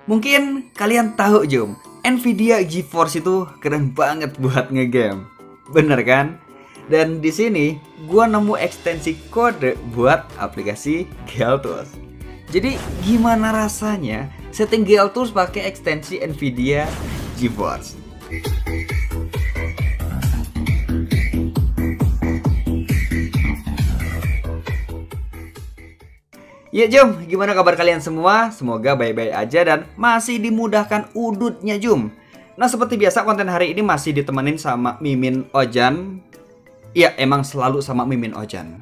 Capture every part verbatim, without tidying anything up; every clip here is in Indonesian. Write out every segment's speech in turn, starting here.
Mungkin kalian tahu Jom, Nvidia GeForce itu keren banget buat ngegame. Bener kan? Dan di sini gua nemu ekstensi kode buat aplikasi GeoTools. Jadi gimana rasanya setting GeoTools pakai ekstensi Nvidia GeForce? Ya Jom, gimana kabar kalian semua? Semoga baik-baik aja dan masih dimudahkan udutnya Jom. Nah seperti biasa konten hari ini masih ditemenin sama Mimin Ojan. Ya emang selalu sama Mimin Ojan.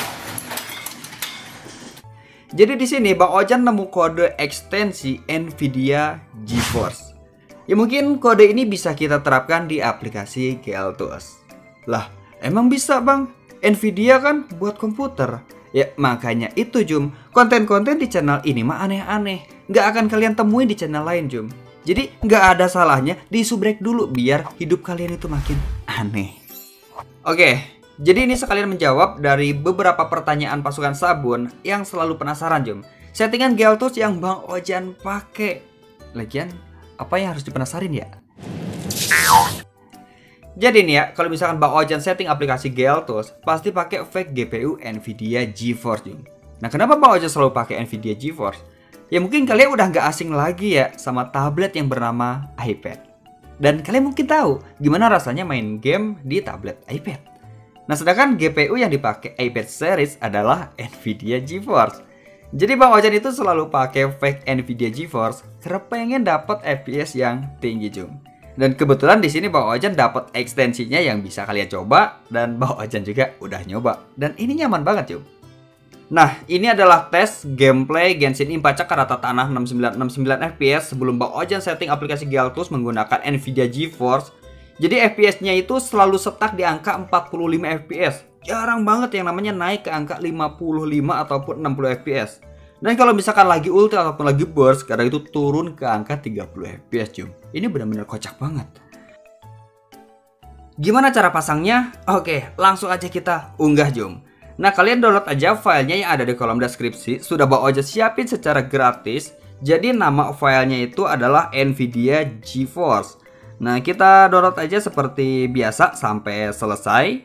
Jadi di sini Bang Ojan nemu kode ekstensi Nvidia GeForce. Ya mungkin kode ini bisa kita terapkan di aplikasi GeoTools. Lah emang bisa Bang? Nvidia kan buat komputer. Ya makanya itu Jum, konten-konten di channel ini mah aneh-aneh. Nggak akan kalian temuin di channel lain Jum. Jadi nggak ada salahnya disubrek dulu biar hidup kalian itu makin aneh. Oke, jadi ini sekalian menjawab dari beberapa pertanyaan pasukan sabun yang selalu penasaran Jum. Settingan GeoTools yang Bang Ojan pakai. Lagian apa yang harus dipenasarin ya? Jadi nih ya, kalau misalkan Bang Ojan setting aplikasi GeoTools, pasti pakai fake G P U Nvidia GeForce Jum. Nah kenapa Bang Ojan selalu pakai Nvidia GeForce? Ya mungkin kalian udah nggak asing lagi ya sama tablet yang bernama iPad. Dan kalian mungkin tahu gimana rasanya main game di tablet iPad. Nah sedangkan G P U yang dipakai iPad series adalah Nvidia GeForce. Jadi Bang Ojan itu selalu pakai fake Nvidia GeForce karena pengen dapat F P S yang tinggi Jum. Dan kebetulan di sini Bang Ojan dapat ekstensinya yang bisa kalian coba dan Bang Ojan juga udah nyoba dan ini nyaman banget Jum. Nah, ini adalah tes gameplay Genshin Impact Cakra Tanah enam sembilan enam sembilan F P S sebelum Bang Ojan setting aplikasi GeoTools menggunakan Nvidia GeForce. Jadi F P S-nya itu selalu stuck di angka empat puluh lima F P S. Jarang banget yang namanya naik ke angka lima puluh lima ataupun enam puluh F P S. Dan kalau misalkan lagi ulti ataupun lagi burst, kadang itu turun ke angka tiga puluh F P S Jum. Ini benar-benar kocak banget. Gimana cara pasangnya? Oke, langsung aja kita unggah Jum. Nah kalian download aja filenya yang ada di kolom deskripsi. Sudah Bang Ojan siapin secara gratis. Jadi nama filenya itu adalah Nvidia GeForce. Nah kita download aja seperti biasa sampai selesai.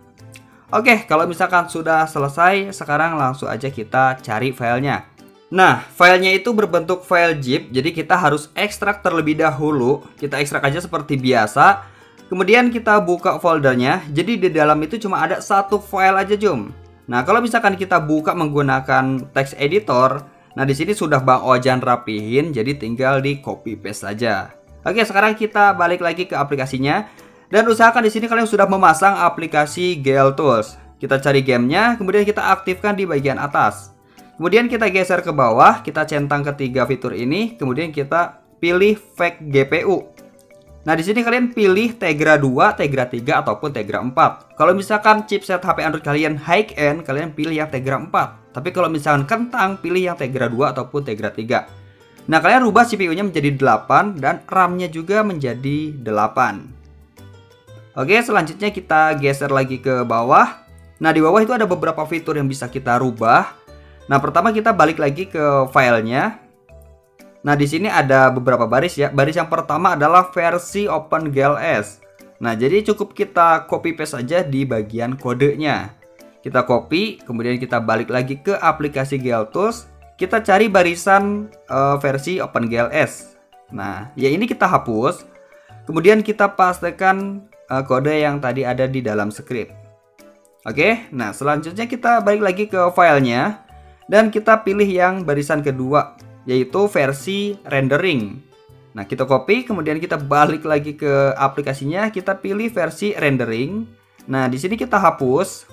Oke, kalau misalkan sudah selesai, sekarang langsung aja kita cari filenya. Nah, filenya itu berbentuk file zip, jadi kita harus ekstrak terlebih dahulu. Kita ekstrak aja seperti biasa. Kemudian kita buka foldernya. Jadi di dalam itu cuma ada satu file aja, Jum. Nah, kalau misalkan kita buka menggunakan text editor, nah di sini sudah Bang Ojan rapihin, jadi tinggal di copy paste saja. Oke, sekarang kita balik lagi ke aplikasinya. Dan usahakan di sini kalian sudah memasang aplikasi GeoTools. Kita cari gamenya, kemudian kita aktifkan di bagian atas. Kemudian kita geser ke bawah, kita centang ketiga fitur ini, kemudian kita pilih fake G P U. Nah, di sini kalian pilih Tegra dua, Tegra tiga ataupun Tegra empat. Kalau misalkan chipset H P Android kalian high end, kalian pilih yang Tegra empat. Tapi kalau misalkan kentang, pilih yang Tegra dua ataupun Tegra tiga. Nah, kalian rubah C P U-nya menjadi delapan dan RAM-nya juga menjadi delapan. Oke, selanjutnya kita geser lagi ke bawah. Nah, di bawah itu ada beberapa fitur yang bisa kita rubah. Nah, pertama kita balik lagi ke filenya. Nah, di sini ada beberapa baris ya. Baris yang pertama adalah versi OpenGLS. Nah, jadi cukup kita copy paste saja di bagian kodenya. Kita copy, kemudian kita balik lagi ke aplikasi GeoTools. Kita cari barisan uh, versi OpenGLS. Nah, ya ini kita hapus. Kemudian kita pastekan Uh, kode yang tadi ada di dalam script. Oke, nah selanjutnya kita balik lagi ke filenya dan kita pilih yang barisan kedua, yaitu versi rendering. Nah kita copy, kemudian kita balik lagi ke aplikasinya, kita pilih versi rendering. Nah di sini kita hapus,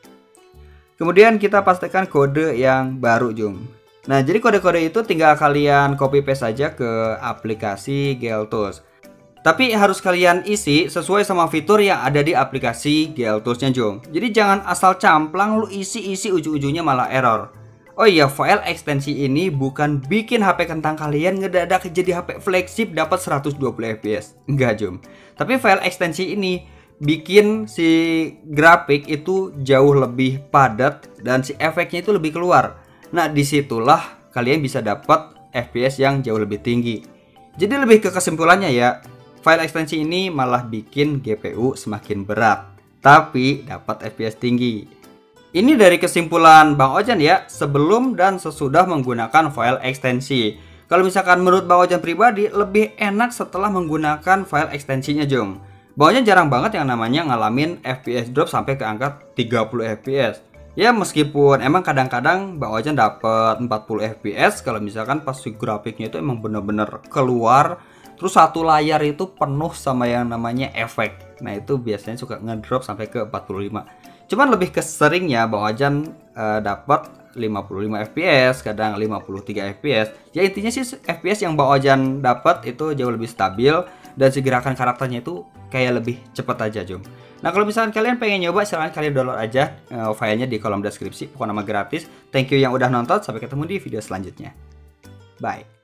kemudian kita pastikan kode yang baru Jum. Nah jadi kode-kode itu tinggal kalian copy paste saja ke aplikasi GeoTools. Tapi harus kalian isi sesuai sama fitur yang ada di aplikasi GeoTools-nya Jom. Jadi jangan asal camplang lu isi-isi ujung-ujungnya malah error. Oh iya, file ekstensi ini bukan bikin H P kentang kalian ngedadak jadi H P flagship dapat seratus dua puluh F P S. Enggak Jom. Tapi file ekstensi ini bikin si grafik itu jauh lebih padat dan si efeknya itu lebih keluar. Nah disitulah kalian bisa dapat F P S yang jauh lebih tinggi. Jadi lebih ke kesimpulannya ya, file ekstensi ini malah bikin G P U semakin berat, tapi dapat F P S tinggi. Ini dari kesimpulan Bang Ojan ya, sebelum dan sesudah menggunakan file ekstensi. Kalau misalkan menurut Bang Ojan pribadi, lebih enak setelah menggunakan file ekstensinya Jom. Bang Ojan jarang banget yang namanya ngalamin F P S drop sampai ke angka tiga puluh F P S. Ya meskipun emang kadang-kadang Bang Ojan dapat empat puluh F P S kalau misalkan pas grafiknya itu emang bener-bener keluar, terus satu layar itu penuh sama yang namanya efek. Nah itu biasanya suka ngedrop sampai ke empat puluh lima. Cuman lebih ke seringnya Bang Ojan uh, dapat lima puluh lima F P S, kadang lima puluh tiga F P S. Ya intinya sih F P S yang Bang Ojan dapat itu jauh lebih stabil dan si gerakan karakternya itu kayak lebih cepat aja Jom. Nah kalau misalkan kalian pengen nyoba, silahkan kalian download aja uh, filenya di kolom deskripsi, pokoknya nama gratis. Thank you yang udah nonton, sampai ketemu di video selanjutnya. Bye.